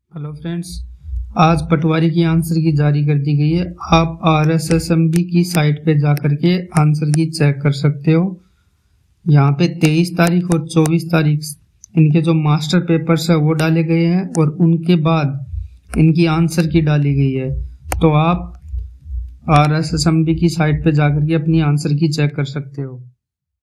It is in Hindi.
हेलो फ्रेंड्स, आज पटवारी की आंसर की जारी कर दी गई है। आप RSSMB की साइट पे जा करके आंसर की चेक कर सकते हो। यहाँ पे 23 तारीख और 24 तारीख इनके जो मास्टर पेपर्स है वो डाले गए हैं और उनके बाद इनकी आंसर की डाली गई है। तो आप RSSMB की साइट पे जा करके अपनी आंसर की चेक कर सकते हो।